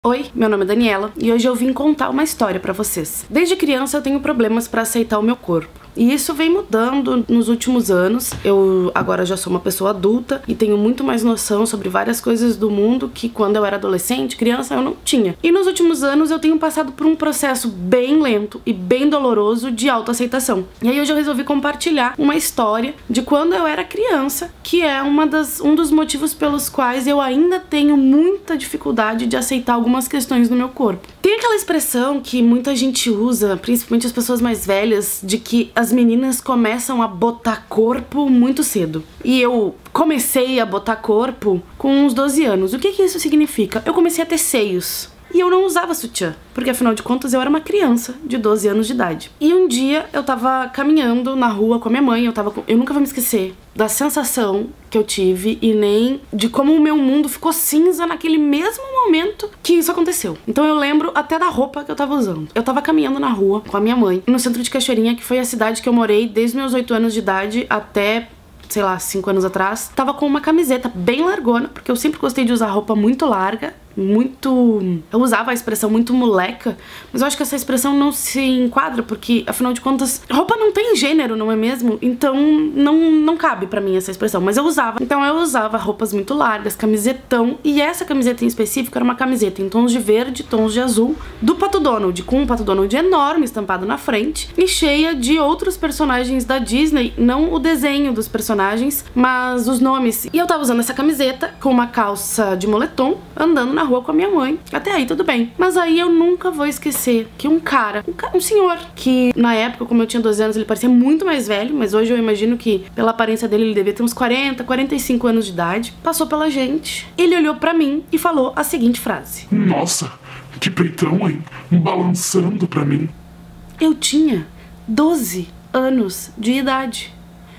Oi, meu nome é Daniela e hoje eu vim contar uma história pra vocês. Desde criança eu tenho problemas pra aceitar o meu corpo. E isso vem mudando nos últimos anos. Eu agora já sou uma pessoa adulta e tenho muito mais noção sobre várias coisas do mundo que quando eu era adolescente, criança, eu não tinha. E nos últimos anos eu tenho passado por um processo bem lento e bem doloroso de autoaceitação. E aí hoje eu resolvi compartilhar uma história de quando eu era criança, que é um dos motivos pelos quais eu ainda tenho muita dificuldade de aceitar algumas questões no meu corpo. Tem aquela expressão que muita gente usa, principalmente as pessoas mais velhas, de que as meninas começam a botar corpo muito cedo. E eu comecei a botar corpo com uns 12 anos. O que isso significa? Eu comecei a ter seios. E eu não usava sutiã, porque afinal de contas eu era uma criança de 12 anos de idade. E um dia eu tava caminhando na rua com a minha mãe, eu nunca vou me esquecer da sensação que eu tive e nem de como o meu mundo ficou cinza naquele mesmo momento que isso aconteceu. Então eu lembro até da roupa que eu tava usando. Eu tava caminhando na rua com a minha mãe, no centro de Cachoeirinha, que foi a cidade que eu morei desde meus 8 anos de idade até, sei lá, 5 anos atrás. Tava com uma camiseta bem largona, porque eu sempre gostei de usar roupa muito larga, eu usava a expressão muito moleca, mas eu acho que essa expressão não se enquadra, porque afinal de contas, roupa não tem gênero, não é mesmo? Então não cabe pra mim essa expressão, mas eu usava. Então eu usava roupas muito largas, camisetão, e essa camiseta em específico era uma camiseta em tons de verde, tons de azul, do Pato Donald, com um Pato Donald enorme estampado na frente e cheia de outros personagens da Disney, não o desenho dos personagens, mas os nomes. E eu tava usando essa camiseta com uma calça de moletom, andando na rua com a minha mãe. Até aí tudo bem. Mas aí eu nunca vou esquecer que um senhor, que na época, como eu tinha 12 anos, ele parecia muito mais velho, mas hoje eu imagino que pela aparência dele ele devia ter uns 40, 45 anos de idade, passou pela gente, ele olhou pra mim e falou a seguinte frase: "Nossa, que peitão, hein? Balançando pra mim." Eu tinha 12 anos de idade.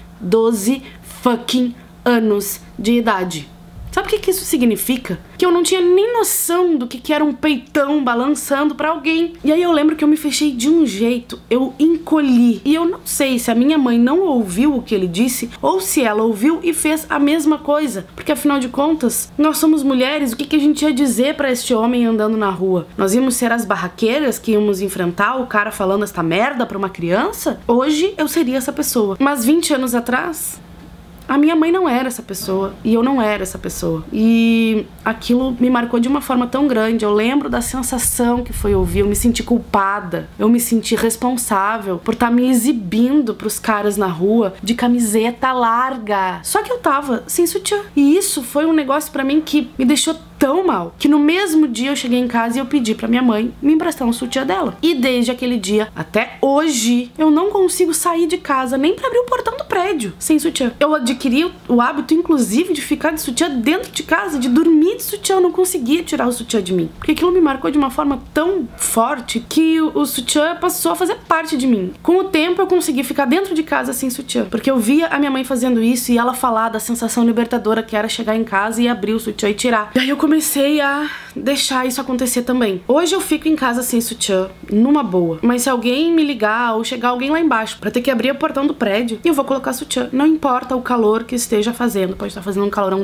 12 fucking anos de idade. Sabe o que isso significa? Que eu não tinha nem noção do que era um peitão balançando pra alguém. E aí eu lembro que eu me fechei de um jeito, eu encolhi. E eu não sei se a minha mãe não ouviu o que ele disse ou se ela ouviu e fez a mesma coisa. Porque afinal de contas, nós somos mulheres, o que a gente ia dizer pra este homem andando na rua? Nós íamos ser as barraqueiras que íamos enfrentar o cara falando esta merda pra uma criança? Hoje eu seria essa pessoa. Mas 20 anos atrás, a minha mãe não era essa pessoa e eu não era essa pessoa. E aquilo me marcou de uma forma tão grande. Eu lembro da sensação que foi ouvir. Eu me senti culpada. Eu me senti responsável por estar me exibindo pros caras na rua de camiseta larga. Só que eu tava sem sutiã. E isso foi um negócio pra mim que me deixou tão mal, que no mesmo dia eu cheguei em casa e eu pedi pra minha mãe me emprestar um sutiã dela. E desde aquele dia até hoje, eu não consigo sair de casa nem pra abrir o portão do prédio sem sutiã. Eu adquiri o hábito, inclusive, de ficar de sutiã dentro de casa, de dormir de sutiã. Eu não conseguia tirar o sutiã de mim, porque aquilo me marcou de uma forma tão forte que o sutiã passou a fazer parte de mim. Com o tempo eu consegui ficar dentro de casa sem sutiã, porque eu via a minha mãe fazendo isso e ela falar da sensação libertadora que era chegar em casa e abrir o sutiã e tirar. E aí eu comecei a deixar isso acontecer também. Hoje eu fico em casa sem sutiã, numa boa. Mas se alguém me ligar ou chegar alguém lá embaixo pra ter que abrir o portão do prédio, eu vou colocar sutiã. Não importa o calor que esteja fazendo. Pode estar fazendo um calorão.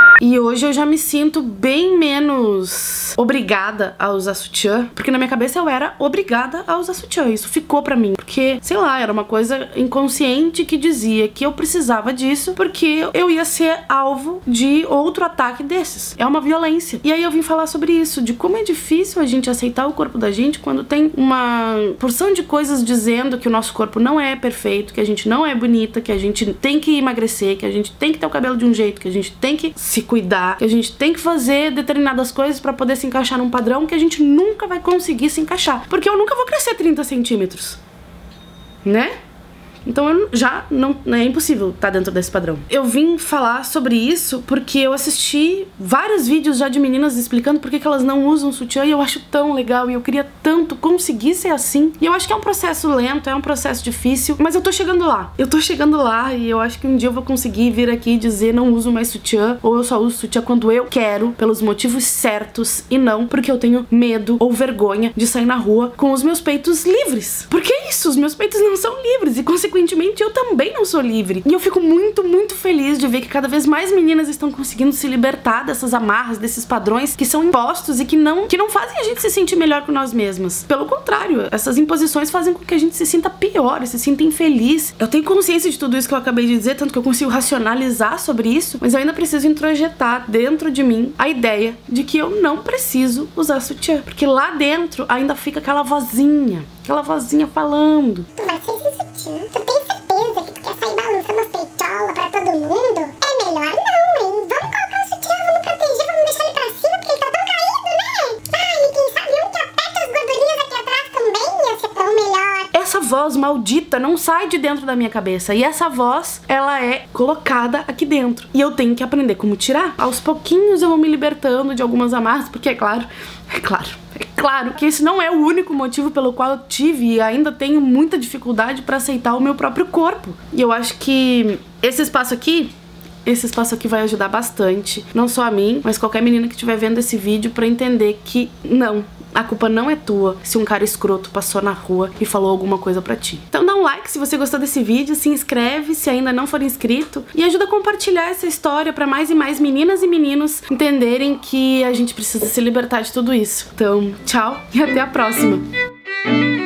E hoje eu já me sinto bem menos obrigada a usar sutiã, porque na minha cabeça eu era obrigada a usar sutiã. Isso ficou pra mim, porque, sei lá, era uma coisa inconsciente que dizia que eu precisava disso, porque eu ia ser alvo de outro ataque desses. É uma violência. E aí eu vim falar sobre isso, de como é difícil a gente aceitar o corpo da gente quando tem uma porção de coisas dizendo que o nosso corpo não é perfeito, que a gente não é bonita, que a gente tem que emagrecer, que a gente tem que ter o cabelo de um jeito, que a gente tem que se cuidar, que a gente tem que fazer determinadas coisas pra poder se encaixar num padrão que a gente nunca vai conseguir se encaixar. Porque eu nunca vou crescer 30 centímetros, né? Então é impossível estar dentro desse padrão. Eu vim falar sobre isso porque eu assisti vários vídeos já de meninas explicando por que elas não usam sutiã e eu acho tão legal e eu queria tanto conseguir ser assim. E eu acho que é um processo lento, é um processo difícil, mas eu tô chegando lá. Eu tô chegando lá e eu acho que um dia eu vou conseguir vir aqui e dizer não uso mais sutiã, ou eu só uso sutiã quando eu quero, pelos motivos certos e não porque eu tenho medo ou vergonha de sair na rua com os meus peitos livres. Porque é isso, os meus peitos não são livres e consequentemente consequentemente, eu também não sou livre. E eu fico muito, muito feliz de ver que cada vez mais meninas estão conseguindo se libertar dessas amarras, desses padrões que são impostos e que não fazem a gente se sentir melhor com nós mesmas. Pelo contrário, essas imposições fazem com que a gente se sinta pior, se sinta infeliz. Eu tenho consciência de tudo isso que eu acabei de dizer, tanto que eu consigo racionalizar sobre isso, mas eu ainda preciso introjetar dentro de mim a ideia de que eu não preciso usar sutiã, porque lá dentro ainda fica aquela vozinha falando. Tu vai ser sem sutiã? Tu tem certeza que tu quer sair balançando as peitolas pra todo mundo? É melhor não, hein? Vamos colocar o sutiã, vamos proteger, vamos deixar ele pra cima, porque ele tá tão caído, né? Ai, quem sabe um que aperta as gordurinhas aqui atrás também ia ser tão melhor. Essa voz maldita não sai de dentro da minha cabeça, e essa voz, ela é colocada aqui dentro, e eu tenho que aprender como tirar. Aos pouquinhos eu vou me libertando de algumas amarras, porque é claro que esse não é o único motivo pelo qual eu tive e ainda tenho muita dificuldade pra aceitar o meu próprio corpo. E eu acho que esse espaço aqui vai ajudar bastante, não só a mim, mas qualquer menina que estiver vendo esse vídeo, pra entender que não, a culpa não é tua se um cara escroto passou na rua e falou alguma coisa pra ti. Então dá um like se você gostou desse vídeo, se inscreve se ainda não for inscrito e ajuda a compartilhar essa história pra mais e mais meninas e meninos entenderem que a gente precisa se libertar de tudo isso. Então, tchau e até a próxima!